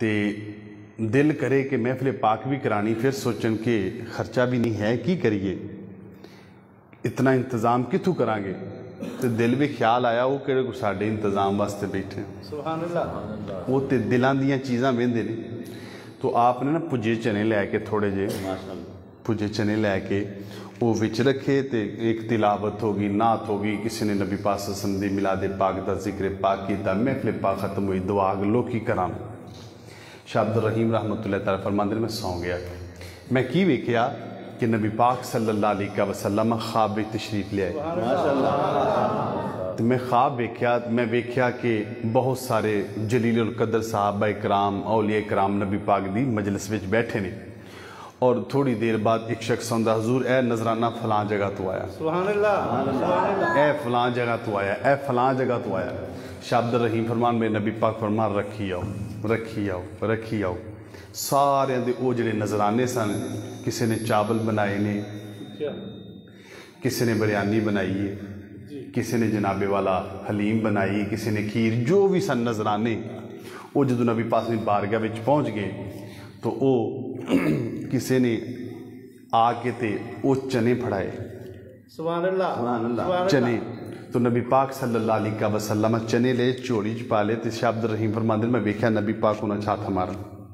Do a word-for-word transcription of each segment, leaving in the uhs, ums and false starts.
تے دل کرے کہ محفل پاک بھی کرانی، پھر سوچن کہ خرچہ بھی نہیں ہے، کی کریے، اتنا انتظام کتوں کران گے؟ تے دل بھی خیال آیا وہ کہڑے کو ساڈے انتظام واسطے بیٹھے ہیں، سبحان اللہ، وہ تے دلان دیاں چیزاں ویندے نے۔ تو آپ نے نا پجے چنے لے کے تھوڑے جے پجے چنے لے کے وہ وچ رکھے، تے ایک تلاوت ہوگی، نعت ہوگی، کسی نے نبی پاک صلی اللہ علیہ وسلم دی میلاد پاک دا ذکر پاک کیتا، محفل پاک ختم ہوئی، دعا لوکی کرام۔ شاہ عبد الرحیم رحمۃ اللہ تعالیٰ فرماندے نے میں سو گیا، میں کی ویکھیا کہ نبی پاک صلی اللہ علیہ وسلم خواب وچ تشریف لے آئے۔ تو میں خواب ویکھیا، میں ویکھیا کہ بہت سارے جلیل القدر صحابہ اکرام، اولیاء اکرام نبی پاک دی مجلس وچ بیٹھے نے، اور تھوڑی دیر بعد ایک شخص آندا، حضور اے نذرانہ فلاں جگہ تو آیا، سبحان اللہ، اے فلاں جگہ تو آیا، اے فلاں جگہ تو آیا۔ شاہ عبد الرحیم فرمان میں نبی پاک فرمان رکھی آؤ رکھی آؤ رکھی آؤ، سارے دے او جڑے نذرانے سن، کسی نے چاول بنائے نے، کسی نے بریانی بنائی ہے، کسی نے جناب والا حلیم بنائی، کسی نے کھیر، جو بھی سن نذرانے، وہ جدو نبی پاک نے بارگاہ وچ پہنچ گئے تو او کسی نے آ کے تے او چنے پھڑائے، سبحان اللہ، چنے، تو نبی پاک صلی اللہ علیہ وسلم چنے لے چوڑی چ پا لے، تے شاہ عبد الرحیم فرماندے میں ویکھیا نبی پاک انہاں چھات ہمارا۔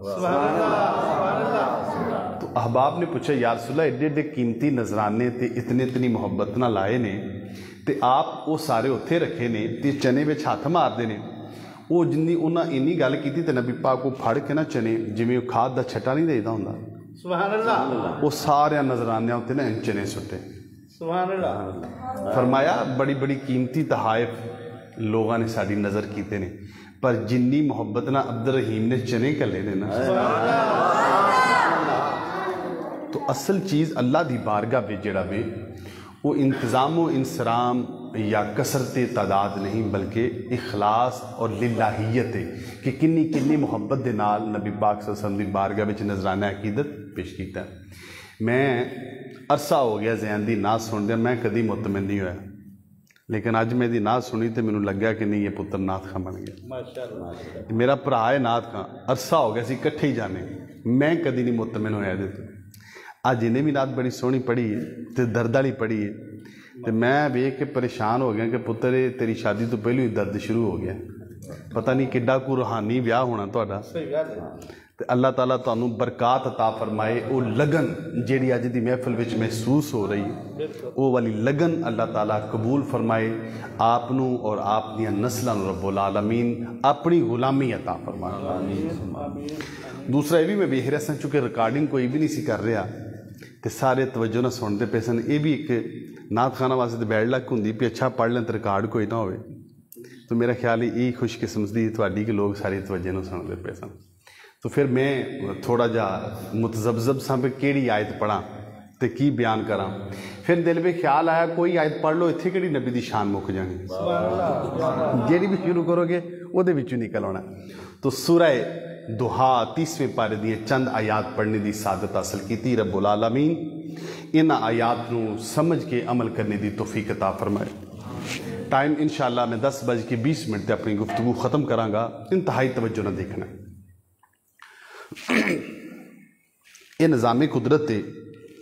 تو احباب نے پوچھا یا رسول اللہ ایڈے ایڈے قیمتی نذرانے تے اتنے اتنی محبت نہ لائے نے تے آپ وہ سارے اتھے رکھے نے تے چنے وچ ہاتھ ماردے نے، وہ جنی انہاں اینی گل کیتی تے نبی پاک کو پھڑ کے نہ چنے جویں کھاد دا چھٹا نہیں دیدا ہوندا، سبحان اللہ، وہ سارے نذرانے تے نہ چنے سٹے، سبحان اللہ، فرمایا بڑی بڑی قیمتی تحائف لوگاں نے ساری نظر کیتے نے، پر جنی محبت نہ عبد الرحیم نے چنے کلے نے نا، تو اصل چیز اللہ دی بارگاہ وچ جڑا وے وہ انتظام و انصرام یا کثرت تعداد نہیں بلکہ اخلاص اور للہیت ہے کہ کنی کنی محبت دے نال نبی پاک صلی اللہ علیہ وسلم دی بارگاہ وچ نذرانہ عقیدت پیش کیتا ہے۔ میں عرصہ ہو گیا زین دی نعت سن دیا، میں کدی مطمئن نہیں ہویا، لیکن اج میں دی نعت سنی تو مینوں لگیا کہ نہیں یہ پتر نعت خاں بن گیا، ماشاءاللہ، میرا بھرا ہے نعت خاں، عرصہ ہو گیا سی کٹھے ہی جانے، میں کدی نہیں مطمئن ہویا دے تو اج انہیں بھی نعت بڑی سونی پڑھی ہے تے درد والی پڑھی ہے، تے میں ویکھ کے پریشان ہو گیا کہ پتر تیری شادی تو پہلو ہی درد شروع ہو گیا، پتہ نہیں کڈا کو روحانی بیاہ ہونا تہاڈا، صحیح گل ہے، تے اللہ تعالیٰ تانوں برکات عطا فرمائے، وہ لگن جیڑی اج دی محفل وچ محسوس ہو رہی ہے وہ والی لگن اللہ تعالیٰ قبول فرمائے، آپ نو اور آپ دیاں نسلاں نو رب العالمین اپنی غلامی عطا فرمائے۔ دوسرا یہ بھی میں ویکھ رہا سا چونکہ ریکارڈنگ کوئی بھی نہیں سی کر رہا تے سارے توجہ نہ سنتے پے سن، یہ بھی ایک نعت خانہ واسطے بیڈ لک ہوندی پی اچھا پڑھ لیں تو ریکارڈ کوئی نہ ہوئے، تو میرا خیال یہ خوش قسمتی تھوڑی کہ لوگ ساری توجہ نہ سنتے پے سن، تو پھر میں تھوڑا جا متذبذب سا پہ کیڑی آیت پڑھاں تے کی بیان کراں، پھر دل میں خیال آیا کوئی آیت پڑھ لو اتھے کیڑی نبی دی شان مک جانی، جیڑی بھی شروع کرو گے وہ دے وچوں نکل آنا۔ تو سورہ دہا تیسویں پارے دیے چند آیات پڑھنے دی سعادت حاصل کیتی، رب العالمین ان آیات نو سمجھ کے عمل کرنے دی توفیق عطا فرمائے۔ ٹائم انشاءاللہ میں دس بج کے بیس منٹ تے اپنی گفتگو ختم کراں گا، انتہائی توجہ نہ دیکھنا۔ یہ نظام قدرت ہے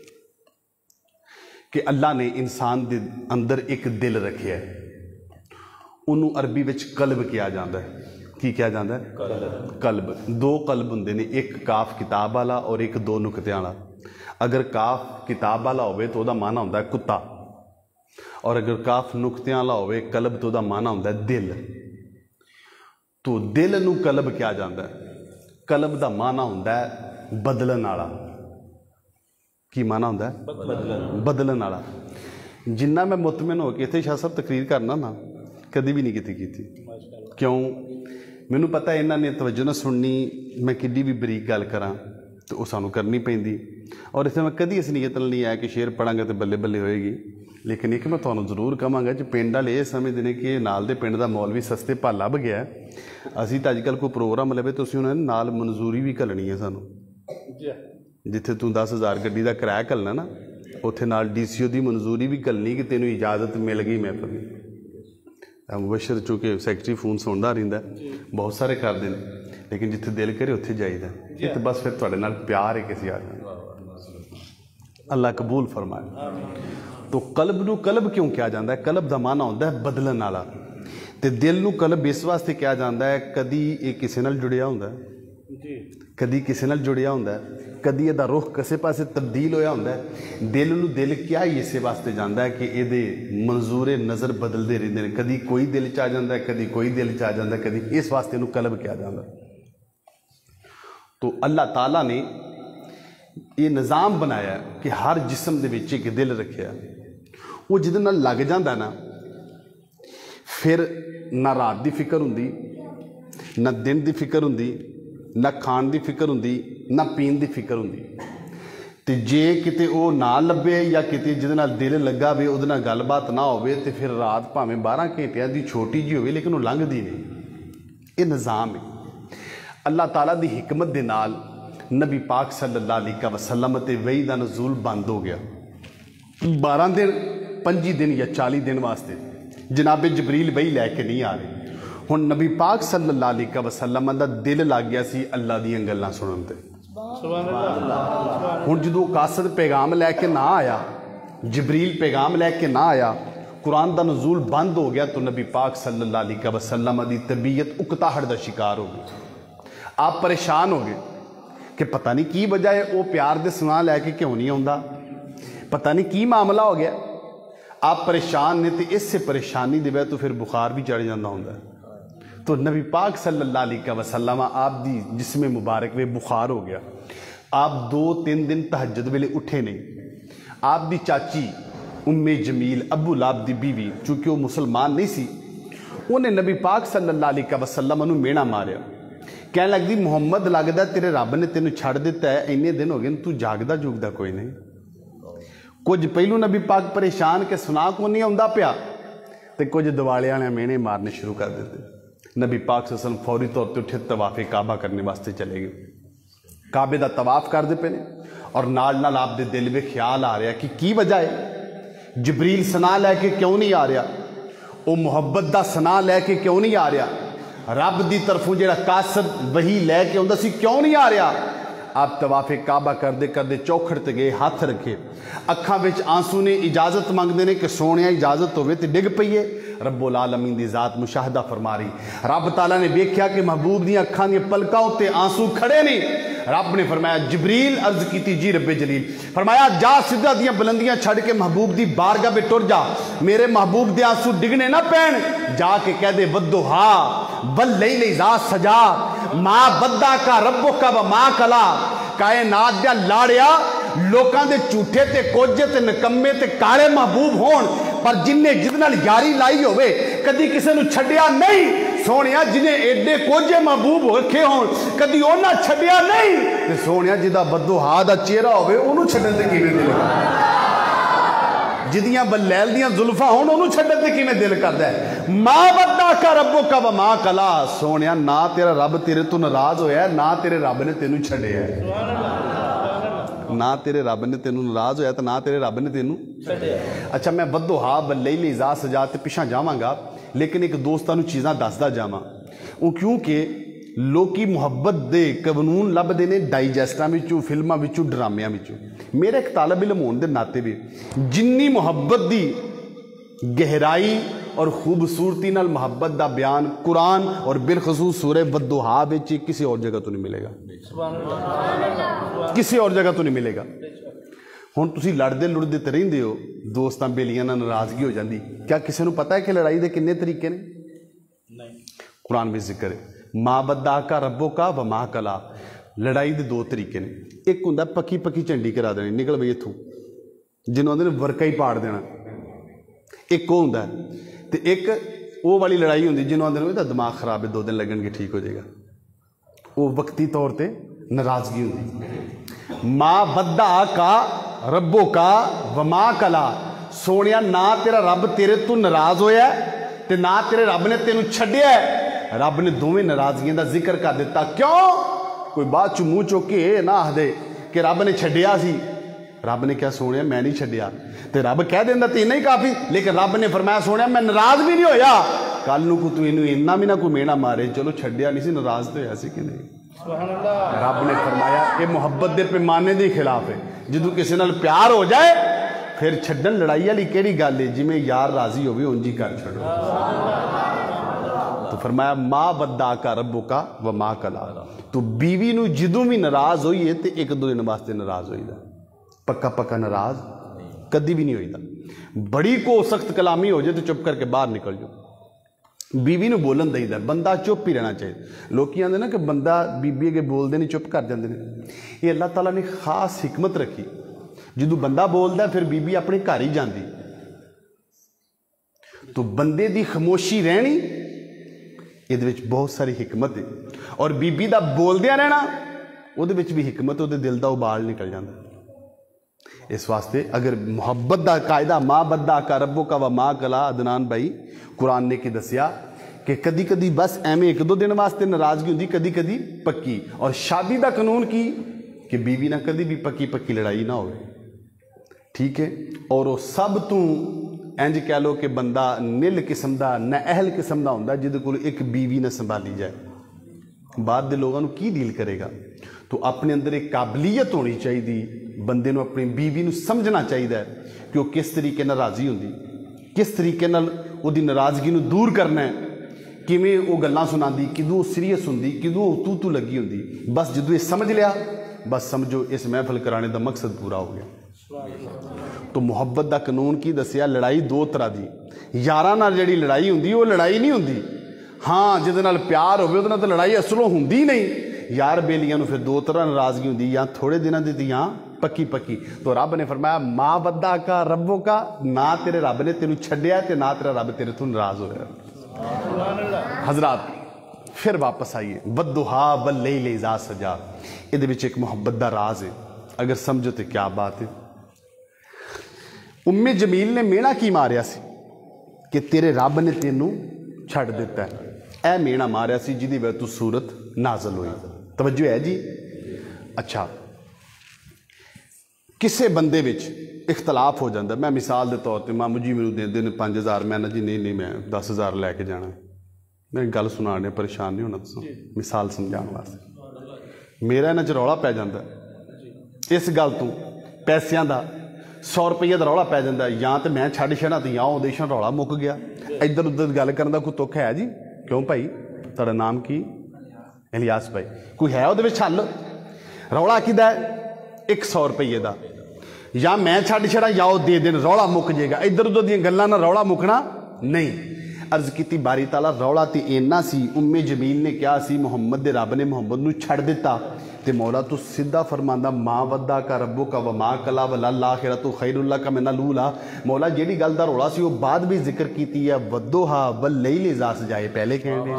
کہ اللہ نے انسان دے اندر ایک دل رکھے ہے، انہوں عربی وچ قلب کیا جاندہ ہے، کی کیا جاندہ ہے؟ قلب۔ دو قلب ہوندے نے، ایک کاف کتاب والا اور ایک دو نقطے والا۔ اگر کاف کتاب والا ہوئے تو دا معنی ہوندا ہے کتا، اور اگر کاف نقطے والا ہوئے قلب تو دا معنی ہوندا ہے دل۔ تو دل نو قلب کیا جاندہ ہے، قلب دا معنی ہوندا ہے بدلن والا۔ کی معنی ہوندا ہے؟ بدلن والا۔ جنہ میں مطمئن ہو کے اتنے شاہ صاحب تقریر کرنا نا کدی بھی نہیں کیتی کیتی، کیوں؟ مینوں پتہ ہے انہاں نے توجہ نہ سننی، میں کڈی بھی بریک گل کراں تو وہ سانوں کرنی پیندی، اور اس میں کدی اس نیت نہیں آیا کہ شعر پڑھاں گا تو بلے بلے ہوئے گی، لیکن ایک میں تھانوں ضرور کہاں گا جو پنڈ والے یہ سمجھتے ہیں کہ نال دے پنڈ دا مول بھی سستے پا لب گیا ہے، اسی تو اج کل کوئی پروگرام لے تو اسی انہوں نے نال منظوری بھی گھلنی ہے سانوں، جتھے تو دس ہزار گڈی دا کرایہ گھلنا نا اتنے نال ڈی سی او دی منظوری بھی گھلنی کہ تینوں اجازت مل گئی محفل، मुबशर चूँकि सैकटरी फोन सुनता रहिंदा बहुत सारे करते हैं लेकिन जिथे दिल करे उत्थे जाइदा ये तो बस फिर तुहाडे नाल प्यार है किसी आ अल्लाह कबूल फरमाए। तो कल्ब नूं कल्ब क्यों कहा जाता है? कल्ब का माना होंदा है बदलन वाला, तो दिल नूं कल्ब इस वास्ते कहा जाता है कदी ये किसी नाल जुड़िया होंदा है, कदी किसी नाल जुड़िया होंदा है, कदी इहदा रुख किसी पासे तब्दील होया होंदा है। दिल नूं दिल क्या ही इस वास्ते जाता है कि इहदे मंजूरे नज़र बदलते रहंदे ने, कदी कोई दिल च आ जाता है, कदी कोई दिल च आ जाता है, कदी इस वास्ते इहनूं कल्ब कहा जाता है। तो अल्लाह ताला ने ये निज़ाम बनाया कि हर जिस्म दे विच एक दिल रखिया, वो जिहदे नाल लग जांदा ना फिर ना रात की फिक्र हुंदी, ना दिन की फिक्र हुंदी, ना खाण की फिक्र हुंदी, ना पीण की फिक्र हुंदी। तो जे किते वो ना लभे या किते जिहदे नाल दिल लगा वे उहदे नाल गलबात ना होवे ते फिर रात भावें बारह घंटिया की छोटी जी होवे लेकिन वो लंघदी नहीं। ये निज़ाम है अल्लाह ताला दी हिकमत दे नाल। नबी पाक सल्लल्लाहु अलैहि वसल्लम ते वही दा नज़ूल बंद हो गया बारह दिन पंजी दिन या चाली दिन वास्ते जनाबे जबरील वही लैके नहीं आ रहे। हुण नबी पाक सल्लल्लाहु अलैहि वसल्लम दा दिल लग गया सी अल्लाह दी गल्लां सुनन ते। हुण जदों कासद पैगाम लैके ना आया, जबरील पैगाम लैके ना आया, कुरान दा नज़ूल बंद हो गया, तो नबी पाक सल्लल्लाहु अलैहि वसल्लम दी तबीयत उकताहट दा शिकार हो गई। आप परेशान हो गए कि पता नहीं की वजह है, वो प्यार दे सुना लैके क्यों नहीं आउंदा, पता नहीं की मामला हो गया। आप परेशान ने तो इससे परेशानी दे तो फिर बुखार भी चढ़ जाता होंदा। तो नबी पाक सल्लल्लाहु अलैहि वसल्लम आप दी जिस्म मुबारक में बुखार हो गया। आप दो तीन दिन तहज्जुद वेले उठे नहीं। आप दी चाची उम्मे जमील अबू लाब दी बीवी, चूँकि वो मुसलमान नहीं सी, उन्हें नबी पाक सल्लल्लाहु अलैहि वसल्लम नूं मेणा मारिया, कहने लगदी मुहम्मद लगदा तेरे रब ने तेनू छड़ दिता है, इन्ने दिन हो गए तू जागदा जुगदा कोई नहीं। कुछ पहलू नबी पाक परेशान के सुना को नहीं आउंदा पिया, तो कुछ दिवाले वाले मेहने मारने शुरू कर देते। नबी पाक सल्लल्लाहु अलैहि वसल्लम फौरी तौर पर उठे तवाफ़े काबा करने वास्ते चले गए, काबे का तवाफ करते पे ने और नाल नाल आप दे दिल में ख्याल आ रहा कि की वजह है, जबरील सना लैके क्यों नहीं आ रहा, वो मुहब्बत का सना लैके क्यों नहीं आ रहा, रब की तरफों जो कासद वही लैके आउंदा सी क्यों नहीं आ रहा। आप तवाफ़े काबा करते करते चौखड़ ते गए, हाथ रखे, अखां विच आंसू ने इजाजत मंगते हैं कि सोने इजाजत होवे ते डिग पईए। रब्बुल आलमीन दी जात मुशाहदा फरमा रही, रब ताला ने वेख्या कि महबूब दी अखां दी पलकां उत्ते आंसू खड़े नहीं। रब ने फरमाया जबरील अर्ज की जी रब्बे जलील, फरमाया जा सिद्धा दियां बुलंदियां छड़ के महबूब दी बारगाह में टुर जा, मेरे महबूब दे आंसू डिगने ना पैण, जाके कह दे वद्दुहा बल लैली ज़ा सजा मां बद्दा का रब्बो का व मां कला। कायनात दा लाड़िया लोकां दे झूठे ते कोजे ते नकम्मे ते काले महबूब होण, पर जिन्हें जिहदे नाल यारी लाई होवे कदी किसी नूं छड्डिया नहीं। सोनिया जिन्हें एडे कोजे महबूब रखे होण कदी उन्हां छड्डिया नहीं, ते सोनिया जिहदा बद्दुहा दा चेहरा होवे उहनूं छड्डण ते किवें दिल करदा, जिदियां बलैल दियां जुल्फां होण उहनूं छड्डण ते किवें दिल करदा है। मां बद्दा का रब्बो का व मां कला, सोनिया ना तेरा रब तेरे तो नाराज होया, ना तेरे रब ने तेनू छड्डिया है, ना तेरे रब ने तेनू नाराज होया तो ना तेरे रब ने तेनू छड्डिया। अच्छा मैं वद्दुहा बलैली ज़ा सजा ते पिछा जावांगा, लेकिन एक दोस्तां नूं चीज़ां दसदा जावां, वो क्योंकि लोकी मुहब्बत दे कानून लभदे ने डाइजैस्टां विचों, फिल्मां विचों, ड्रामियां विचों। मेरे एक तालब इल्म होने के नाते भी जिन्नी मुहब्बत दी गहराई और खूबसूरती नाल मुहब्बत दा बयान कुरान और बिलखसूस सूरह वद्दुहा विच किसी और जगह तो नहीं मिलेगा, किसी और जगह तो नहीं मिलेगा। हुण तुसीं लड़दे लुड़दे ते रहिंदे हो, दोस्तां बेलियां नाल नाराज़गी हो जाती, क्या किसी नूं पता है कि लड़ाई दे किन्ने तरीके ने? नहीं। कुरान में जिक्र है मां बद्दा का रब्बो का व मां कला, लड़ाई के दो तरीके ने। एक हुंदा पक्की पक्की झंडी करा देनी, निकल बई इत्थों, जिन्हों आंदे ने वरका ही पाड़ देना, एक वो हुंदा ते एक वो वाली लड़ाई हुंदी जिन्हों आंदे ने इहदा दिमाग खराब है, दो दिन लगणगे ठीक हो जाएगा, वो वक्ती तौर पर नाराज़गी हुंदी। मां बद्दा का रब्बो का व मां कला, सोनिया ना तेरा रब तेरे तो नाराज़ होया ते ना तेरे रब ने तेनू छड्डिया है। रब ने दोवें नाराज़गियां का जिक्र कर दिता, क्यों? कोई बाद च मूँह चुक के ना आख दे कि रब ने छड्डिया सी, रब ने क्या सोनिया मैं नहीं छड्डिया, ते रब कह देंदा ते इन्ना ही काफ़ी, लेकिन रब ने फरमाया सोनिया मैं नाराज़ भी नहीं होया, कल नूं को तू इनू इन्ना भी ना कोई मेना मारे, चलो छड्डिया नहीं सी, नाराज तो होया सी कि नहीं। सुभान अल्लाह। रब ने फरमाया ये मुहब्बत के पैमाने के खिलाफ है। जो किसी नाल प्यार हो जाए फिर छड्डन लड़ाई वाली केड़ी गल है, जिमें यार राजी होवे उंज ही कर छड़ो। तो फरमाया माँ बद्दा का रब्बो का व माँ कला। तो बीवी नू जदों भी नाराज होइए तो एक दो दिन वास्ते नाराज होईदा, पक्का पक्का नाराज कदी भी नहीं होईदा। बड़ी को सख्त कलामी हो जाए तो चुप करके बाहर निकल जाओ। बीवी नू बोलन दईदा, बंदा चुप ही रहना चाहिए। लोग आंदे ना कि बंदा बीबी अगे बोलते नहीं चुप कर जाते हैं। ये अल्लाह ताला ने खास हिकमत रखी, जदों बंदा बोलता फिर बीबी अपने घर ही जाती। तो बंदे दी खामोशी रहनी ये बहुत सारी हिकमत है, और बीबी का बोलदिया रहना वो भी हिकमत, वो दिल का उबाल निकल जाता। इस वास्ते अगर मुहब्बत का कायदा माँ बद्दा का रब्बो का व माँ कला, अदनान भाई कुरान ने की दसिया कि कदी कदी बस एवं एक दो दिन वास्ते नाराजगी होंगी, कदी कदी पक्की। और शादी का कानून की कि बीवी ना कदी भी पक्की पक्की लड़ाई ना हो, ठीक है। और वो सब तू इंज कह लो कि बंदा निल किस्म का न अहल किस्म का होंदा जिहदे कोल एक बीवी न संभाली जाए, बाहर के लोगों को की डील करेगा। तो अपने अंदर एक काबलीयत होनी चाहिए, बंदे नूं अपनी बीवी नूं समझना चाहिए कि वह किस तरीके नाल राजी होंदी, किस तरीके नाल उहदी नाराज़गी नूं दूर करना है, किवें वो गल्लां सुनांदी, किदों सीरीयस होंदी, किदों तू तू लगी होंदी। बस जदों ये समझ लिया बस समझो इस महफिल कराने का मकसद पूरा हो गया। तो मुहब्बत का कानून की दसिया, लड़ाई दो तरह की। यारां नाल जिहड़ी लड़ाई हुंदी वो लड़ाई नहीं हुंदी, हाँ जिहदे नाल प्यार होवे उहदे नाल तो लड़ाई असलों हुंदी नहीं। यार बेलियां नूं फिर दो तरह नाराज़गी हुंदी, या थोड़े दिनां दी या पक्की पक्की। तो रब ने फरमाया माँ बद्दा का रब्बो का, ना तेरे रब ने तेनू छड्डिया ते ना तेरा रब तेरे तो नाराज होया। हजरात फिर वापस आइए, बद्दुहा वल्लैल इज़ा सजा, इहदे विच एक मुहब्बत दा राज है, अगर समझो तो क्या बात है। उम्मे जमील ने मेना की मारिया सी कि तेरे रब ने तेनू छड़ दिता है, ऐ मेना मारिया सी जिहदी वजह तू सूरत नाजल हुई। तवज्जो है जी। अच्छा, किसी बंदे विच इख्तलाफ हो जाता, मैं मिसाल के तौर पर मामू जी मैनू दे देन पाँच हज़ार, मैं ना जी नहीं नहीं मैं दस हज़ार लैके जाना, मैं गल सुनाने परेशान नहीं होना, दसो मिसाल समझाने वास्ते। मेरा इन्हां च रौला पै जाता इस गल तो, पैसों का सौ रुपये का रौला पै जाता, या तो मैं छड्ड छड़ा तो या उहदे च रौला मुक गया। इधर उधर गल करने का कोई तुख है जी? क्यों भाई, तुहाडा नाम की? इलियास भाई। कोई है उहदे विच हल? रौला किहदा है? एक सौ रुपये का, या मैं छड्ड छड़ा या वो दे देन, रौला मुक जाएगा। इधर उधर दी गल्लां नाल रौला मुकना नहीं। अर्ज की बारी ताला रौला तो इन्ना सी, उम्मे जमील ने क्या सी, मुहम्मद दे रब ने मुहम्मद नूं छड्ड दिता ते मौला तू सीधा फरमांदा माँ वद्दा का रब्बो का व माँ कला वल आखिरतु खैरुल का मिनल ऊला। मौला जिहड़ी गल दा रौला सी वो बाद भी जिक्र कीती है, वद्दुहा वल्लैल इज़ा सजाए पहले कहने,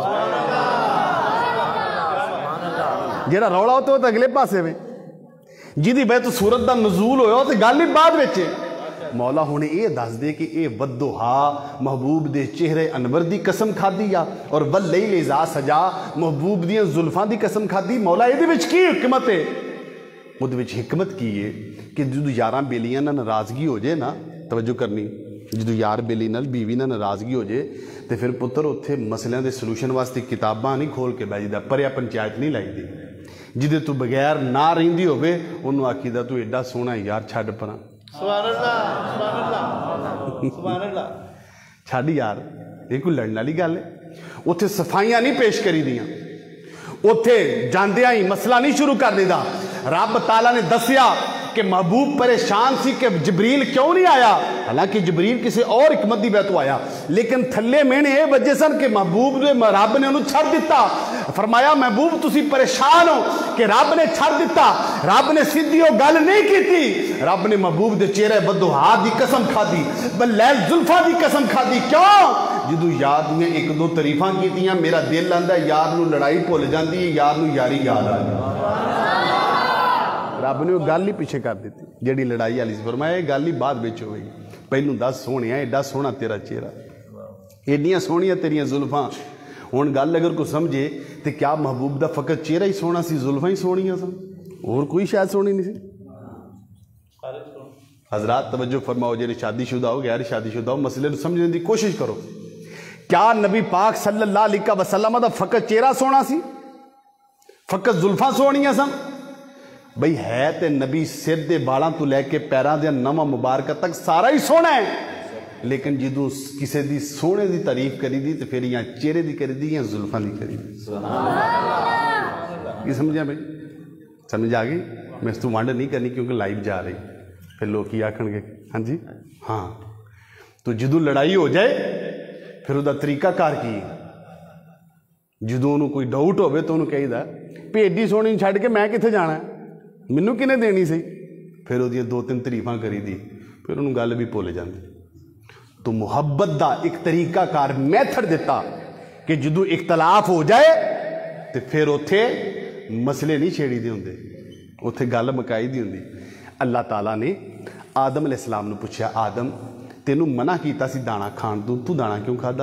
जिहड़ा रौला हो तो अगले पासे में, जिहदी वजह तो सूरत दा नज़ूल होया तो गल ही बाद विच। मौला हुणे ये दस दे कि ये वद्दुहा महबूब दे चेहरे अनवर दी कसम खादी आ, और वल्लैल इज़ा सजा महबूब दियां जुल्फां दी कसम खादी। मौला इहदे विच की हिकमत है? उहदे विच हिकमत की है कि जदों यारां बेलियां नाल नाराज़गी हो जाए ना, तवज्जो करनी, जदों यार बेली नाल बीवी नाल नाराज़गी हो जाए तो फिर पुत्तर उत्थे मसलियां दे सलूशन वास्ते किताबां नहीं खोल के बैठ जाता, परिया पंचायत नहीं लाई दी। जिदे तू बगैर ना रहिंदी होवे उहनूं आखीदा तू एडा सोहना यार छड्ड परां, सुभान अल्लाह, सुभान अल्लाह, सुभान अल्लाह, छड्ड यार, ये कोई लड़न वाली गल है? उत्थे सफाइयां नहीं पेश करी दियां, उत्थे जांदियां ही मसला नहीं शुरू कर देता। रब ताला ने दसिया कि महबूब परेशान सी कि जबरील क्यों नहीं आया, हालांकि जबरील किसी और हिकमत की वजह तो आया, लेकिन थले मेहने ये वजह सन कि महबूब ने रब ने उन्होंने छड़ दिता। फरमाया महबूब तुसी परेशान हो कि रब ने छड़ दिता, रब ने सीधी वो गल नहीं की। रब ने महबूब के चेहरे बद्दुहा दी कसम खादी, वल्लैल जुल्फा दी कसम खादी। क्यों? जदों यार दियां एक दो तारीफां कीतियां मेरा दिल आंदा यार नूं लड़ाई भुल जाती है, यार नूं यारी याद आ जाती। रब ने वो गल ही पीछे कर दी जिहड़ी लड़ाई वाली सी। फरमाया गल ही बाद विच होएगी, पहलू दस सोहणिया एडा सोहना तेरा चेहरा, एडियां सोहणियां तेरियां जुल्फां। हुण गल अगर कोई समझे तो क्या महबूब दा फकत चेहरा ही सोहना सी, जुल्फां ही सोहणियां सन, होर कोई शायद सोहनी नहीं सी? हजरात तवज्जो फरमाओ, जिहड़े शादीशुदा हो गैर शादीशुदा हो, मसले नूं समझने की कोशिश करो। کیا نبی پاک صلی اللہ علیہ وسلم دا فقط چہرہ سونا سی، فقط زلفاں سونیاں سن؟ بھئی ہے تے نبی سر دے بالاں تو لے کے پیران دے نواں مبارکہ تک سارا ہی سونا ہے، لیکن جدوں کسے دی سونے دی تعریف کری دی تو پھر یہاں چہرے دی کری دی یا زلفاں دی کری دی۔ یہ سمجھا بھئی؟ سمجھ آ گئی؟ میں اس تو وانڈ نہیں کرنی کیونکہ لائیو جا رہی، پھر لوگ کی آکھن گے ہاں جی ہاں۔ تو جدوں لڑائی ہو جائے پھر وہ دا طریقہ کار کی، جدوں انہوں کوئی ڈاؤٹ ہوئے تو انہوں کہی دا پیڈی سونی چھڑ کے میں کتھے جانا ہے، منو کنے دینی سی، پھر وہ دو تین تعریفاں کری دی، پھر انہوں گل بھی بھول جاندی۔ تو محبت دا ایک طریقہ کار میتھڈ دیتا کہ جدو اختلاف ہو جائے تو پھر اتھے مسئلے نہیں چھیڑی دی ہوندے، اتھے گل مکائی دی ہوندی۔ اللہ تعالیٰ نے آدم علیہ السلام نے پوچھا آدم تینوں منع کیتا سی دانا کھان تو تو دانا کیوں کھا دا؟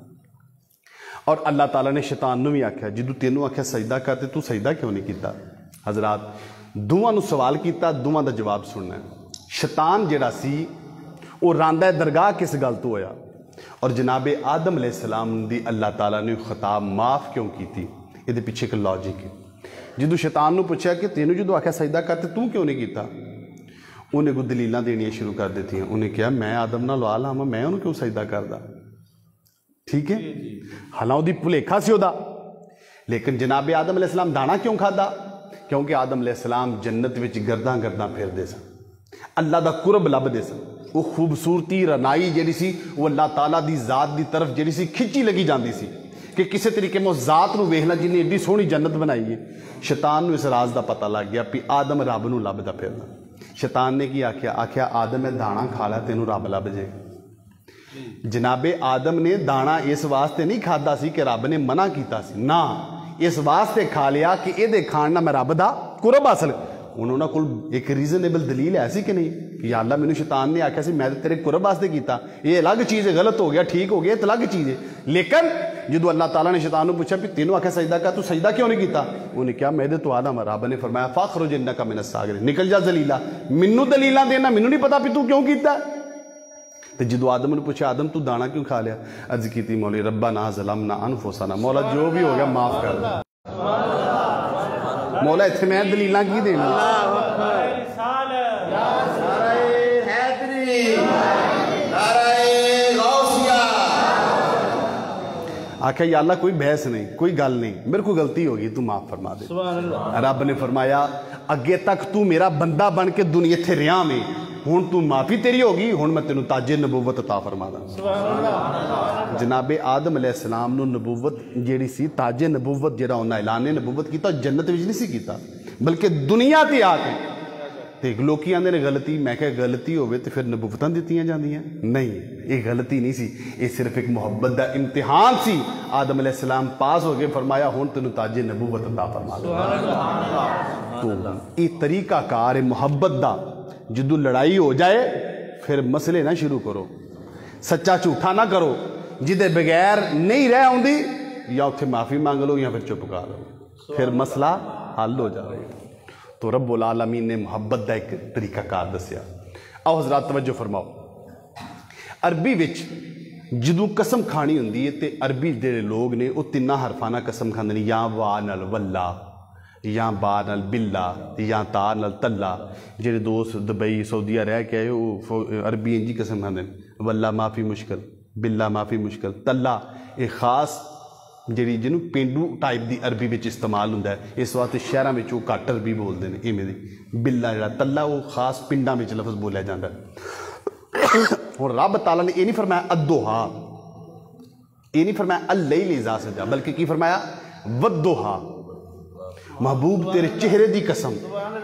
اور اللہ تعالیٰ نے شیطان نو بھی آکھیا جدو تینوں آکھیا سجدہ کرتے تو سجدہ کیوں نہیں کیتا؟ حضرات دوواں نو سوال کیتا، دوواں دا جواب سننا ہے۔ شیطان جڑا سی وہ راندہ درگاہ کس گل تو ہویا، اور جناب آدم علیہ السلام دی اللہ تعالیٰ نے خطاب معاف کیوں کی تھی؟ یہ دے پیچھے ایک لاجک ہے۔ جدو شیطان نو پوچھا کہ تینوں جدو آکھیا سجدہ کرتے تو کیوں نہیں کیتا؟ انہیں کو دلیلاں دینیاں شروع کر دیتی ہیں، انہیں کہا میں آدم نہ لوا لاں میں انہوں کیوں سجدہ کردا؟ ٹھیک ہے، حالانکہ دی بھلیکھا سی ہودا، لیکن جناب آدم علیہ السلام دانا کیوں کھادا؟ کیونکہ آدم علیہ السلام جنت وچ گرداں گرداں پھر دے سن، اللہ دا قرب لب دے سن، وہ خوبصورتی رنائی جیڑی سی وہ اللہ تعالیٰ دی ذات دی طرف جیڑی سی کھچی لگی جاندی سی کہ کسے طریقے میں اس ذات نو ویکھنا جنہیں ایڈی سونی جنت بنائی ہے۔ شیطان نو اس راز دا پتہ لگ گیا پی آدم رب نو لب دا پھرنا۔ شیطان نے کی آکھیا آکھیا آدم میں دانا کھا لیا تینوں رب لب جائے۔ جناب آدم نے دانا اس واسطے نہیں کھادا سی کہ رب نے منع کیتا سی، نہ اس واسطے کھا لیا کہ یہ دے کھانا میں رب دا قرب حاصل۔ انہوں نے کل ایک ریزنیبل دلیل ہے ایسی کہ نہیں کہ یا اللہ میں نے شیطان نے آکھیا سی میں تیرے قرب واسطے کیتا، یہ الگ چیز ہے، غلط ہو گیا ٹھیک ہو گیا یہ الگ چیز ہے۔ لیکن جدو اللہ تعالیٰ نے شیطان کو پوچھا کہ تینوں آکھیا سجدہ کا تو سجدہ کیوں نہیں کیتا؟ انہیں کیا میں دے تو آدم، رب نے فرمایا فاخرج انک من الصاغرین، نکل جا ذلیلا، منو دلیلاں دینا منو نہیں پتا پی تو کیوں کیتا ہے۔ تو جدو آدم نے پوچھا آدم تو دانا کیوں کھا لیا؟ عرض کی تھی مولی ربنا ظلمنا انفسنا، مولا جو بھی ہو گیا معاف کر دے، مولا اتنے میں دلیلاں کی دینا۔ آکھا یا اللہ کوئی بحث نہیں، کوئی گل نہیں، میرے کو غلطی ہوگی تو معاف فرما دے۔ رب نے فرمایا اگے تک تو میرا بندہ بن کے دنیا تھے ریاں میں، ہون تو معافی تیری ہوگی، ہون میں تینوں تاج نبوت عطا فرما دا۔ جناب آدم علیہ السلام نو نبوت جیڑی سی تاج نبوت جیڑا انہاں اعلان نبوت کیتا جنت وچ نہیں سی کیتا بلکہ دنیا تے آ کے۔ تے لوکی آندے نے غلطی، میں کہ غلطی ہوئے تو پھر نبوتاں دیتیاں جاندیاں نہیں، یہ غلطی نہیں سی، یہ صرف ایک محبت دا امتحان سی۔ آدم علیہ السلام پاس ہو گئے، فرمایا ہون تینوں تاج نبوت عطا فرما دا۔ تو یہ طریقہ کار محبت دا، جدو لڑائی ہو جائے پھر مسئلے نہ شروع کرو، سچا جھوٹا نہ کرو، جدے بغیر نہیں رہ ہوندی یا اتھے معافی مانگ لو یا پھر چپ کر لو، پھر مسئلہ حل ہو جائے گا۔ تو رب العالمین نے محبت دا ایک طریقہ کار دسیا۔ آؤ حضرات توجہ فرماؤ، عربی وچ جدو قسم کھانی ہوندی ہے تے عربی جڑے لوگ نے وہ تینہ حرفانہ قسم کھاندے نے، یا وا نال واللہ، یا با نال باللہ، یا تا نال تلا۔ جڑے دوست دبئی سعودیہ رہ کے آئے وہ عربی انجی قسم کھاندے نے، واللہ معافی مشکل، باللہ معافی مشکل، تلا ایک خاص جڑی جنوں پینڈو ٹائپ دی عربی وچ استعمال ہوندا ہے، اس واسطے شہراں وچ وہ گھٹ عربی بولدے نے ایویں دی۔ باللہ جڑا تلا وہ خاص پنڈاں وچ لفظ بولیا جاندا ہے۔ اور رب تعالیٰ نے یہ نہیں فرمایا الضحیٰ، یہ نہیں فرمایا اللیل اذا سجا، بلکہ کی فرمایا والضحیٰ، محبوب تیرے چہرے دی قسم،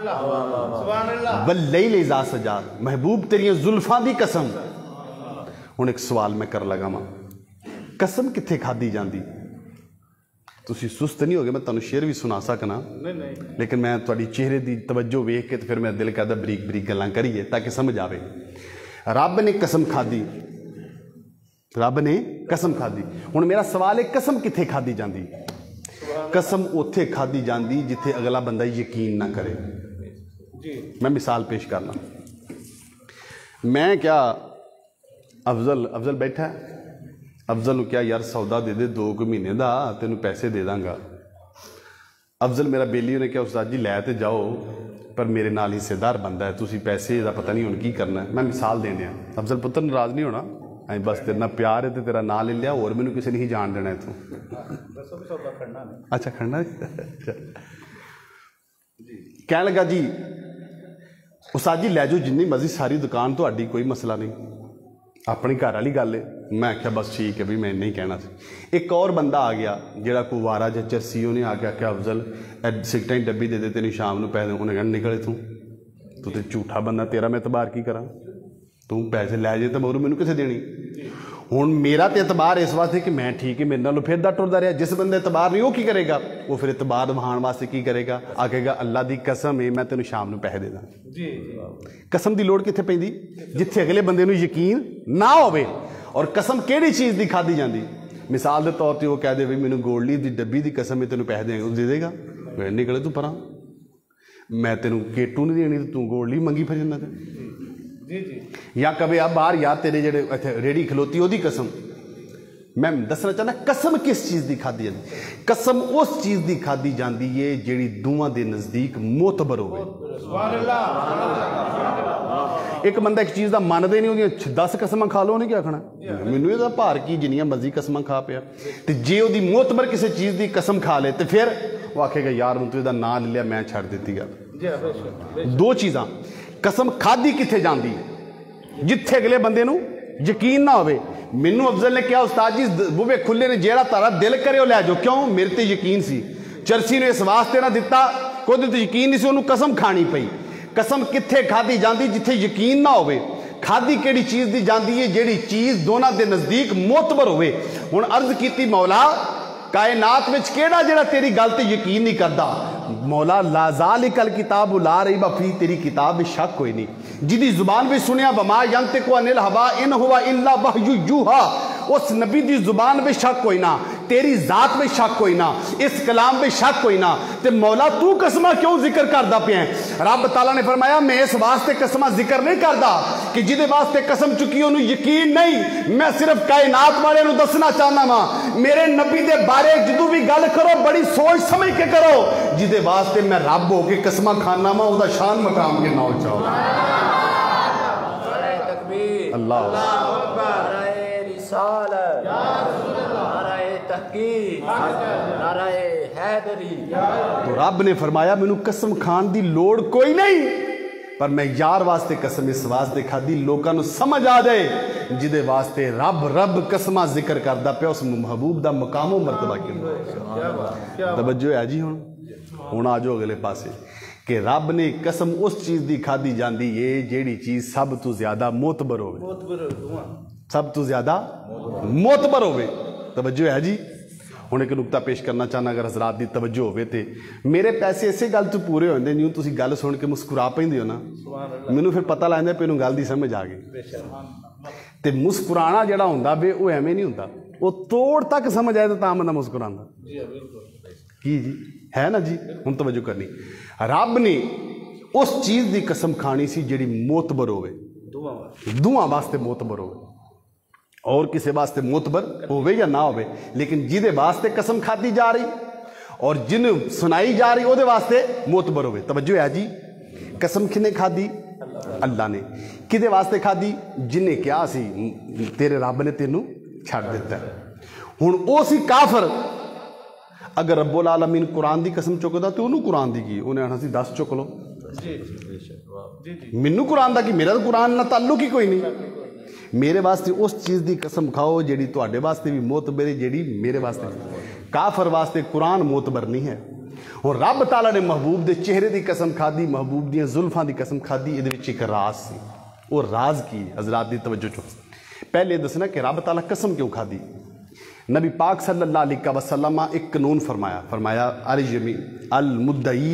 واللیل اذا سجا، محبوب تیری زلفاں دی قسم۔ ہن ایک سوال میں کر لگا ماں، قسم کتھے کھادی جاندی؟ تسی سست نہیں ہو گئے، میں تانوں شعر بھی سنا سکنا، لیکن میں تہاڈی چہرے دی توجہ ویکھ کے تو پھر میرا دل کہدا بریک بریک گلاں کریے تاکہ سمجھ آوے۔ رب نے قسم کھادی، رب نے قسم کھادی۔ ہن میرا سوال ہے قسم کتھے کھادی جاندی؟ قسم اوتھے کھادی جاندی جتھے اگلا بندہ یقین نہ کرے۔ میں مثال پیش کرنا، میں کیا افضل افضل بیٹھا ہے، ਅਫਜ਼ਲ ਨੂੰ ਕਿਹਾ ਯਾਰ ਸੌਦਾ ਦੇ ਦੇ ਦੋ ਕੁ ਮਹੀਨੇ ਦਾ, ਤੈਨੂੰ ਪੈਸੇ ਦੇ ਦਾਂਗਾ। ਅਫਜ਼ਲ ਮੇਰਾ ਬੇਲੀ ਉਹਨੇ ਕਿਹਾ ਉਸਤਾਦ ਜੀ ਲੈ ਤੇ ਜਾਓ, ਪਰ ਮੇਰੇ ਨਾਲ ਹਿੱਸੇਦਾਰ ਬੰਦਾ ਹੈ, ਤੁਸੀਂ ਪੈਸੇ ਦਾ ਪਤਾ ਨਹੀਂ ਹੁਣ ਕੀ ਕਰਨਾ। ਮੈਂ ਮਿਸਾਲ ਦੇਣੇ ਆ। ਅਫਜ਼ਲ ਪੁੱਤਰ ਨਾਰਾਜ਼ ਨਹੀਂ ਹੋਣਾ, ਐਂ ਬਸ ਤੇਰੇ ਨਾਲ ਪਿਆਰ ਹੈ ਤੇ ਤੇਰਾ ਨਾਂ ਲੈ ਲਿਆ, ਹੋਰ ਮੈਨੂੰ ਕਿਸੇ ਨੇ ਹੀ ਜਾਣ ਦੇਣਾ ਇੱਥੋਂ। ਅੱਛਾ ਖੜਨਾ ਕਹਿਣ ਲੱਗਾ ਜੀ ਉਸਤਾਦ ਜੀ ਲੈ ਜਾਓ ਜਿੰਨੀ ਮਰਜ਼ੀ, ਸਾਰੀ ਦੁਕਾਨ ਤੁਹਾਡੀ, ਕੋਈ ਮਸਲਾ ਨਹੀਂ, ਆਪਣੀ ਘਰ ਵਾਲੀ ਗੱਲ ਹੈ। ਮੈਂ ਆਖਿਆ ਬਸ ਠੀਕ ਹੈ ਵੀ ਮੈਂ ਨਹੀਂ ਕਹਿਣਾ ਸੀ। ਇੱਕ ਹੋਰ ਬੰਦਾ ਆ ਗਿਆ ਜਿਹੜਾ ਕੋਈ ਵਾਰਾ ਜੱਚਰ ਸੀ, ਉਹਨੇ ਆ ਕੇ ਆਖਿਆ ਅਫਜ਼ਲ ਸਿਗਰਟਾਂ ਦੀ ਡੱਬੀ ਦੇ ਦੇ ਤੈਨੂੰ ਸ਼ਾਮ ਨੂੰ ਪੈਸੇ। ਉਹਨੇ ਕਹਿਣਾ ਨਿਕਲੇ ਤੂੰ ਤੂੰ ਤੇ ਝੂਠਾ ਬੰਦਾ, ਤੇਰਾ ਮੈਂ ਇਤਬਾਰ ਕੀ ਕਰਾਂ, ਤੂੰ ਪੈਸੇ ਲੈ ਜੇ ਤਾਂ ਮਗਰੋਂ ਮੈਨੂੰ ਕਿੱਥੇ ਦੇਣੀ। ਹੁਣ ਮੇਰਾ ਤਾਂ ਇਤਬਾਰ ਇਸ ਵਾਸਤੇ ਕਿ ਮੈਂ ਠੀਕ ਹੈ, ਮੇਰੇ ਨਾਲੋਂ ਫਿਰਦਾ ਟੁਰਦਾ ਰਿਹਾ। ਜਿਸ ਬੰਦੇ ਇਤਬਾਰ ਨਹੀਂ ਉਹ ਕੀ ਕਰੇਗਾ, ਉਹ ਫਿਰ ਇਤਬਾਰ ਵਿਖਾਉਣ ਵਾਸਤੇ ਕੀ ਕਰੇਗਾ, ਆਖੇਗਾ ਅੱਲਾ ਦੀ ਕਸਮ ਹੈ ਮੈਂ ਤੈਨੂੰ ਸ਼ਾਮ ਨੂੰ ਪੈਸੇ ਦੇ ਦਾਂ। ਕਸਮ ਦੀ ਲੋੜ ਕਿੱਥੇ ਪੈਂਦੀ, ਜਿੱਥੇ ਅਗਲੇ ਬੰਦੇ ਨੂੰ ਯਕੀਨ ਨਾ ਹੋਵੇ। ਔਰ ਕਸਮ ਕਿਹੜੀ ਚੀਜ਼ ਦੀ ਖਾਧੀ ਜਾਂਦੀ, ਮਿਸਾਲ ਦੇ ਤੌਰ 'ਤੇ ਉਹ ਕਹਿ ਦੇ ਵੀ ਮੈਨੂੰ ਗੋਲਡੀ ਦੀ ਡੱਬੀ ਦੀ ਕਸਮ ਹੈ ਤੈਨੂੰ ਪੈਸੇ ਦੇਂਗੇ, ਉਹ ਦੇ ਦੇਗਾ। ਮੈਂ ਨਿਕਲੇ ਤੂੰ ਪਰਾਂ, ਮੈਂ ਤੈਨੂੰ ਕੇਟੂ ਨਹੀਂ ਦੇਣੀ ਤੇ ਤੂੰ ਗੋਲਡੀ ਮੰਗੀ ਫਿਰ ਜਾਂਦਾ ਤੇ ਜੀ ਜੀ। ਜਾਂ ਕਵੇ ਆ ਬਾਹਰ ਯਾਰ ਤੇਰੇ ਜਿਹੜੇ ਇੱਥੇ ਰੇੜੀ ਖਲੋਤੀ ਉਹਦੀ ਕਸਮ। ਮੈਂ ਦੱਸਣਾ ਚਾਹੁੰਦਾ ਕਸਮ ਕਿਸ ਚੀਜ਼ ਦੀ ਖਾਧੀ ਜਾਂਦੀ, ਕਸਮ ਉਸ ਚੀਜ਼ ਦੀ ਖਾਧੀ ਜਾਂਦੀ ਹੈ ਜਿਹੜੀ ਦੋਵਾਂ ਦੇ ਨਜ਼ਦੀਕ ਮੋਤਬਰ ਹੋਵੇ। ਇੱਕ ਬੰਦਾ ਇੱਕ ਚੀਜ਼ ਦਾ ਮੰਨਦੇ ਨਹੀਂ, ਉਹਦੀਆਂ ਦਸ ਕਸਮਾਂ ਖਾ ਲਓ, ਉਹਨੇ ਕੀ ਆਖਣਾ ਮੈਨੂੰ ਇਹਦਾ ਭਾਰ ਕੀ, ਜਿੰਨੀਆਂ ਮਰਜ਼ੀ ਕਸਮਾਂ ਖਾ ਪਿਆ। ਤੇ ਜੇ ਉਹਦੀ ਮੋਤਬਰ ਕਿਸੇ ਚੀਜ਼ ਦੀ ਕਸਮ ਖਾ ਲੇ ਤੇ ਫਿਰ ਉਹ ਆਖੇਗਾ ਯਾਰ ਹੁਣ ਤੂੰ ਇਹਦਾ ਨਾਂ ਲੈ ਲਿਆ ਮੈਂ ਛੱਡ ਦਿੱਤੀ ਗੱਲ। ਦੋ ਚੀਜ਼ਾਂ, ਕਸਮ ਖਾਧੀ ਕਿੱਥੇ ਜਾਂਦੀ, ਜਿੱਥੇ ਅਗਲੇ ਬੰਦੇ ਨੂੰ ਯਕੀਨ ਨਾ ਹੋਵੇ। ਮੈਨੂੰ ਅਫਜ਼ਲ ਨੇ ਕਿਹਾ ਉਸਤਾਦ ਜੀ ਬੂਹੇ ਖੁੱਲੇ ਨੇ, ਜਿਹੜਾ ਤਾਰਾ ਦਿਲ ਕਰੇ ਉਹ ਲੈ ਜਾਓ। ਕਿਉਂ, ਮੇਰੇ ਤੇ ਯਕੀਨ ਸੀ। ਚਰਸੀ ਨੂੰ ਇਸ ਵਾਸਤੇ ਨਾ ਦਿੱਤਾ ਕਿ ਉਹਦੇ ਤੇ ਯਕੀਨ ਨਹੀਂ ਸੀ, ਉਹਨੂੰ ਕਸਮ ਖਾਣੀ ਪਈ। ਕਸਮ ਕਿੱਥੇ ਖਾਧੀ ਜਾਂਦੀ, ਜਿੱਥੇ ਯਕੀਨ ਨਾ ਹੋਵੇ। ਖਾਧੀ ਕਿਹੜੀ ਚੀਜ਼ ਦੀ ਜਾਂਦੀ ਹੈ, ਜਿਹੜੀ ਚੀਜ਼ ਦੋਨਾਂ ਦੇ ਨਜ਼ਦੀਕ ਮੋਤਬਰ ਹੋਵੇ। ਹੁਣ ਅਰਜ਼ ਕੀਤੀ ਮੌਲਾ ਕਾਇਨਾਤ ਵਿੱਚ ਕਿਹੜਾ ਜਿਹੜਾ ਤੇਰੀ ਗੱਲ ਤੇ ਯਕੀਨ ਨਹੀਂ ਕਰਦਾ। ਮੌਲਾ ਲਾ ਜ਼ਾਲਿਕਲ ਕਿਤਾਬ ਲਾ ਰਈਬ ਫੀ, ਤੇਰੀ ਕਿਤਾਬ ਵਿੱਚ ਸ਼ੱਕ ਕੋਈ ਨਹੀਂ। ਜਿਹਦੀ ਜ਼ੁਬਾਨ ਵਿੱਚ ਸੁਣਿਆ ਵਮਾ ਯੰਤਿਕु अनिल हवा इन हुवा इल्ला वहयु यूहा, उस नबी की जुबान में शक कोई ना, तेरी जात में शक कोई ना, इस कलाम में शक कोई ना। ते मौला तू कसमा क्यों जिक्र करदा पिया। रब ताला ने फरमाया मैं इस वास्ते कसमा जिक्र नहीं करदा कि जिदे वास्ते कसम चुकी उन्हें यकीन नहीं। मैं सिर्फ कायनात वाले नूं दसना चाहना वा, मेरे नबी दे बारे जदों भी गल करो बड़ी सोच समझ के करो। जिदे वास्ते मैं रब हो के कसमा खाना वा, उहदा शान मकाम के नाल चाहो। अल्लाह तो रब ने फरमाया मैनू कसम खान दी लोड़ कोई नहीं, पर मैं यार वास्ते कसम इस वास्ते खादी लोगों को समझ आ जाए जिदे वास्ते रब रब कसमा जिक्र करदा पिया उस महबूब दा मकामो मरतबा की तवज्जो है जी। हुण हुण आ जाओ अगले पासे कि रब ने कसम उस चीज़ की खाधी जाती है जिहड़ी चीज़ सब तो ज्यादा मोतबर हो, सब तो ज्यादा मोतबर होवे। तवज्जो है जी। हुण एक नुकता पेश करना चाहना, अगर हजरात की तवज्जो होवे ते मेरे पैसे इसे गल तो पूरे होंदे नहीं, तुसीं गल सुन के मुस्कुरा पैंदे हो ना, मैनूं फिर पता लगदा भी इहनूं गल दी समझ आ गई। ते मुस्कुराना जिहड़ा हुंदा वे वो एवें नहीं हुंदा, वो तोड़ तक समझ आए तो तां बंदा मुस्कुरांदा की जी है ना जी। हुण तवज्जो करनी, रब ने उस चीज़ की कसम खानी सी जिहड़ी मोतबर होवे, दुआं वास्ते मोतबर होवे और किसी वास्ते मोतबर होवे या ना होवे, लेकिन जिदे वास्ते कसम खाधी जा रही और जिन सुनाई जा रही ਉਹਦੇ वास्ते मोतबर होवे। तवज्जो है जी। कसम किने खाधी, अल्लाह ने। किदे वास्ते खाधी, जिन्हें कहा सी तेरे रब ने तेनू छड़ दिता। हुण ਉਹ ਸੀ काफर, अगर रब्बुल आलमीन कुरान की कसम चुकदा तो उन्होंने कुरान की की, उन्हें आना सी दस चुक लो, मैनू कुरान का की, मेरा तो कुरान नाल ताल्लुक ही कोई नहीं। मेरे वास्ते उस चीज़ की कसम खाओ जिहड़ी तुहाडे वास्ते भी मोतबर है, जिहड़ी मेरे वास्ते भी। काफर वास्ते कुरान मोतबर नहीं है। और रब ताला ने महबूब के चेहरे की कसम खाधी, महबूब दी जुल्फां की कसम खाधी, इहदे विच एक राज सी। वो राज की हजरात की तवज्जो चो पहले दसना कि रब ताला कसम क्यों खाधी। नबी पाक सल्लल्लाहु अलैहि वसल्लम एक कानून फरमाया, फरमाया अल यमीन अल मुद्दई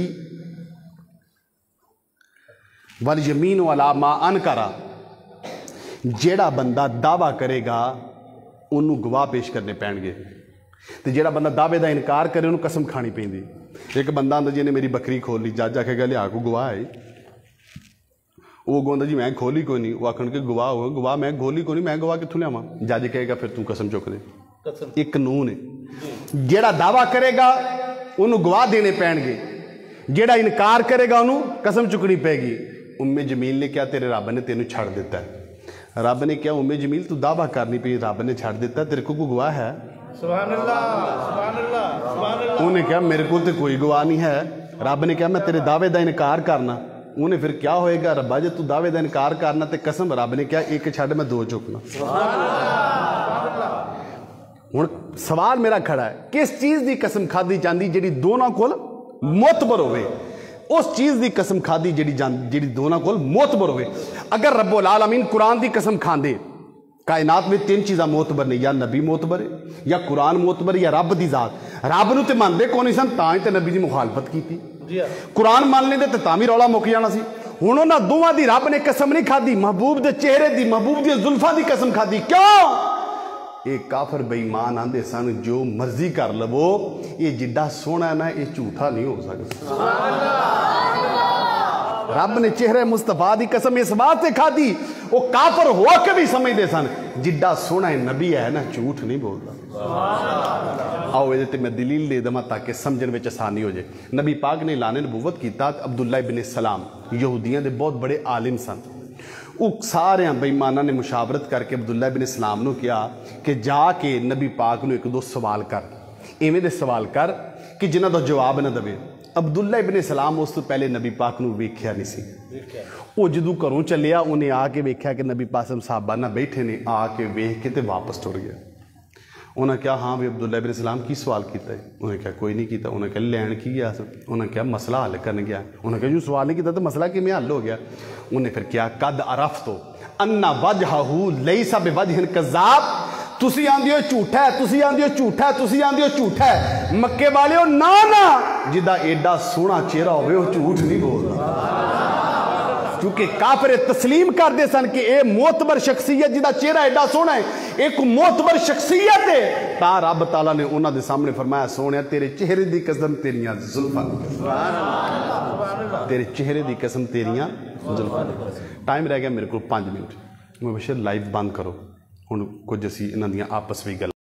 वल यमीन वला मा अनकरा, जेड़ा बंदा दावा करेगा उन्होंने गवाह पेश करने पैणगे, तो जेड़ा बंदा दावे का इनकार करे उन्होंने कसम खानी पैंदी। एक बंदा आंदा जिन्हें मेरी बकरी खोल ली, जज आखेगा लिया को गवाह है, وہ گوندا جی میں کھولی کوئی نہیں, وہ آخر کے گواہ ہو گواہ میں کھولی کوئی نہیں, میں گواہ کتوں لیا. جج کہے گا پھر تو قسم چک دے. ایک قانون ہے, جیڑا دعویٰ کرے گا انہوں گواہ دینے پین گے, جیڑا انکار کرے گا انہوں قسم چکنی پے گی. ام جمیل نے کیا تیرے رب نے تینوں چھڑ دیتا ہے. رب نے کیا ام جمیل تو دعویٰ کرنی پی, رب نے چھڑ دیتا ہے, تیرے کو کوئی گواہ ہے؟ سبحان اللہ سبحان اللہ سبحان اللہ. انہوں نے کہا میرے کو تو کوئی گواہ نہیں ہے. رب نے کہا میں تیرے دعوے دا انکار کرنا. انہیں پھر کیا ہوئے گا, ربا جے تو دعوے دا انکار کرنا تے قسم, رب نے کیا ایک چھڑ میں دو چکنا. ہوں سوال میرا کھڑا ہے, کس چیز دی قسم کھادی جاندی جیڑی دونوں کول معتبر ہوئے؟ اس چیز دی قسم کھادی جیڑی جیڑی دونوں کول معتبر ہوئے. اگر رب العالمین قرآن دی قسم کھاندے, کائنات میں تین چیزاں معتبر نہیں, یا نبی معتبر ہے, یا قرآن معتبر, یا رب دی ذات. رب نو تے مانتے کون سن, تاں تے نبی دی مخالفت کی تھی. قرآن مان لیندے تے تاں وی رولا مک جانا سی. ہن انہاں دوواں دی رب نے قسم نہیں کھادی, محبوب دے چہرے دی, محبوب دی زلفاں دی قسم کھادی. کیوں؟ ایک کافر بے ایمان آندے سن جو مرضی کر لو, یہ جڈا سونا ہے نا یہ جھوٹا نہیں ہو سکتا. رب نے چہرے مصطفیٰ دی قسم اس بات سے کھادی, وہ کافر ہو کے بھی سمجھتے سن جڈا سونا ہے نبی ہے نا جھوٹ نہیں بولتا. آؤ یہ میں دلیل دے دما تاکہ سمجھن وچ آسانی ہو جائے. نبی پاک نے اعلان نبوت کیتا, عبداللہ ابن سلام یہودیاں دے بہت بڑے عالم سن. وہ سارے بے ایماناں نے مشاورت کر کے عبداللہ ابن سلام نو کیا کہ جا کے نبی پاک نو ایک دو سوال کر, ایویں دے سوال کر کہ جنہ دا جواب نہ دے. عبداللہ ابن سلام اس تو پہلے نبی پاک نو ویکھیا نہیں سی. وہ جدو گھروں چلیا انہیں آ کے ویکھیا کہ نبی پاک صحابہ نہ بیٹھے نے, آ کے ویکھ کے تے واپس ٹر گیا. انہوں نے کہا ہاں بھی عبداللہ ابن سلام کی سوال کیتا ہے؟ انہوں نے کہا کوئی نہیں کیتا. انہوں نے کہا لین کی گیا سر؟ انہوں نے کہا مسئلہ حل کرنے گیا. انہوں نے کہا جو سوال نہیں کیتا تو مسئلہ کی میں حل ہو گیا. انہوں نے پھر کیا قد عرفتو انا وجہہو لیسا بوجہ کذاب, تسی آن دیو جھوٹا ہے, تسی آن دیو جھوٹا ہے, تسی آن دیو جھوٹا ہے. مکے والے ہو نا نا, جدا ایڈا سونا چہرہ ہوئے وہ جھوٹ نہیں بولتا. کیونکہ کافر تسلیم کر دے سن کہ اے معتبر شخصیت جدا چہرہ ایڈا سونا ہے, ایک معتبر شخصیت ہے. تا رب تعالیٰ نے انہاں دے سامنے فرمایا سونے تیرے چہرے دی قسم تیریاں زلفاں, تیرے چہرے دی قسم تیریاں زلفاں. ٹائم رہ گیا میرے کو پانچ منٹ, میں بشیر لائیو بند کرو. ہن کچھ اسی انہاں دیاں آپس وچ گل